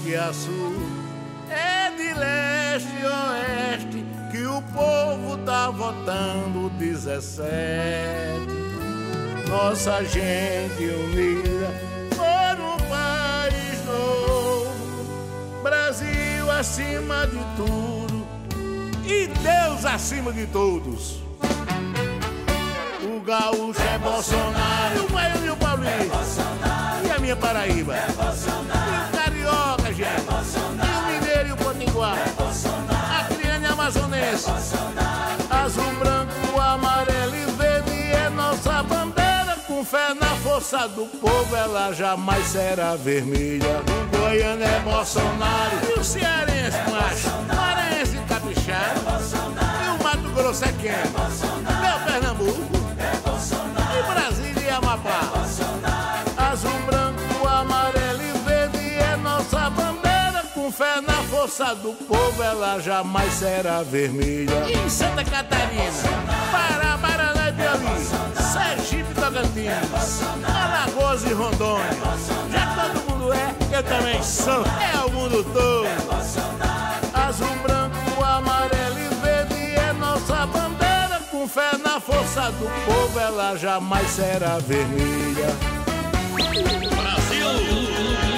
norte a sul, é de leste a oeste que o povo tá votando 17. Nossa gente unida por um país novo, Brasil acima de tudo e Deus acima de todos. O gaúcho é Bolsonaro, o baiano e o paulista, e a minha Paraíba é Bolsonaro. E o carioca, gente, é Bolsonaro. E o mineiro e o potiguar é Bolsonaro. A criança amazonense é Bolsonaro. Azul, branco, amarelo e verde é nossa bandeira. Com fé na força do povo, ela jamais será vermelha. O goiano é Bolsonaro. E o cearense, macho, maranhense e capixaba é Bolsonaro. E o Mato Grosso é quem? É Bolsonaro. Meu Pernambuco e Brasília e Amapá. Azul, branco, amarelo e verde é nossa bandeira. Com fé na força do povo, ela jamais será vermelha. E em Santa Catarina, Pará, Paraná e Piauí, Sergipe, Tocantins, Alagoas e Rondônia, já que todo mundo é, eu também sou. É o mundo todo. Azul, branco, amarelo e verde é nossa bandeira. Com fé na força do povo, ela jamais será vermelha. Brasil!